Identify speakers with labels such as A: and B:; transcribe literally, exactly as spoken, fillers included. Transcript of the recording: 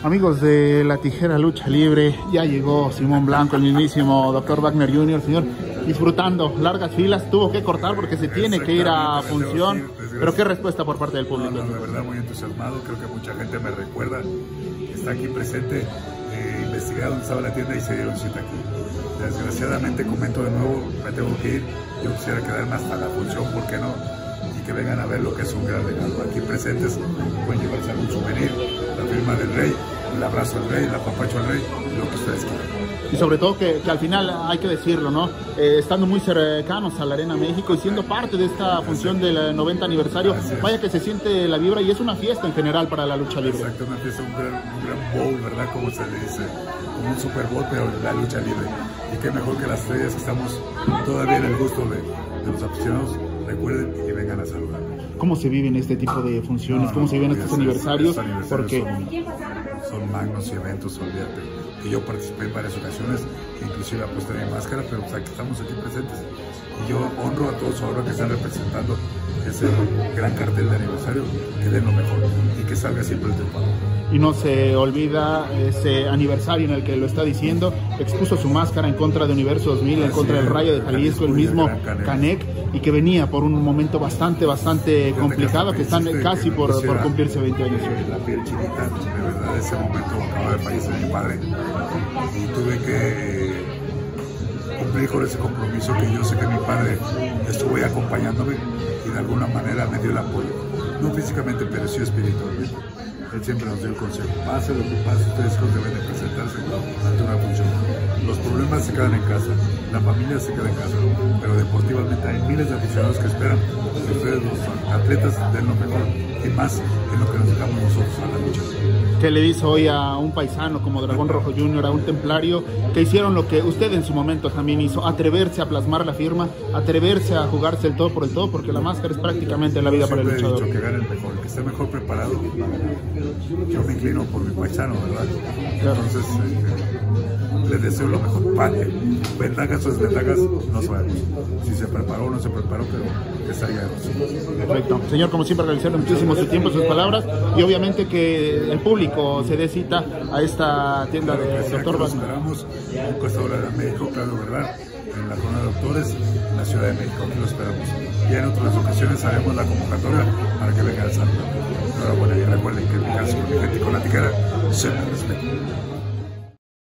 A: Amigos de La Tijera Lucha Libre, ya llegó Simón Blanco, el mismísimo doctor Wagner junior, señor, disfrutando largas filas, tuvo que cortar porque se tiene que ir a función, pero qué respuesta por parte del público.
B: No, no, de verdad muy entusiasmado, creo que mucha gente me recuerda, está aquí presente, eh, investigué dónde estaba la tienda y se dieron cita aquí. Desgraciadamente, comento de nuevo, me tengo que ir, yo quisiera quedarme hasta la función, ¿por qué no? Y que vengan a ver lo que es un gran regalo. Aquí presentes pueden llevarse algún souvenir, la firma del rey, el abrazo al rey, el apapacho al rey, lo que ustedes quieran.
A: Y sobre todo que, que al final hay que decirlo, ¿no? Eh, estando muy cercanos a la Arena México y siendo parte de esta función del noventa aniversario, vaya que se siente la vibra y es una fiesta en general para la lucha libre.
B: Exacto, una fiesta, un gran, un gran bowl, ¿verdad? Como se le dice, como un Super Bowl, pero la lucha libre. Y qué mejor que las estrellas que estamos todavía en el gusto de, de los aficionados. Recuerden y vengan a saludar.
A: ¿Cómo se viven este tipo de funciones? No, no, ¿Cómo se viven estos es, aniversarios?
B: Estos aniversarios Porque son, son magnos y eventos, olvídate. Que yo participé en varias ocasiones, que inclusive aposté mi máscara, pero pues aquí estamos aquí presentes. Y yo honro a todos ahora que están representando ese gran cartel de aniversario, que den lo mejor y que salga siempre el triunfador.
A: Y no se olvida ese aniversario en el que lo está diciendo, expuso su máscara en contra de Universo dos mil, en Así contra del Rayo de Jalisco, el mismo Canek, y que venía por un momento bastante, bastante Fíjate complicado, que, que están casi por, por cumplirse veinte años.
B: La piel chinita, de verdad, ese momento acaba de fallecer mi padre, y tuve que cumplir con ese compromiso que yo sé que mi padre estuvo ahí acompañándome, y de alguna manera me dio el apoyo, no físicamente, pero sí espiritualmente. Él siempre nos dio el consejo, pase lo que pase, ustedes deben de presentarse ante una función. Los problemas se quedan en casa, la familia se queda en casa, pero deportivamente hay miles de aficionados que esperan que ustedes, los atletas, den lo mejor y más en lo que nos dejamos nosotros a la lucha.
A: ¿Qué le dice hoy a un paisano como Dragón Rojo junior, a un templario, que hicieron lo que usted en su momento también hizo, atreverse a plasmar la firma, atreverse a jugarse el todo por el todo, porque la máscara es prácticamente la vida para el luchador?
B: He dicho que gane el mejor, que esté mejor preparado. Yo me inclino por mi paisano, ¿verdad? Claro. Entonces, eh, le deseo lo mejor. Vale, ventajas o desventajas, no sabemos. Si se preparó o no se preparó, pero que salga de
A: Perfecto. Señor, como siempre, agradecerle muchísimo su tiempo, sus palabras, y obviamente que el público se dé cita a esta tienda de doctor Wagner.
B: Esperamos en Costa Dorada de México, claro, ¿verdad? En la Corona de Doctores, en la Ciudad de México, aquí lo esperamos. Y en otras ocasiones haremos la convocatoria para que vengan al salto. Enhorabuena y recuerden que en mi caso, con mi gente con la tijera, se me respeta.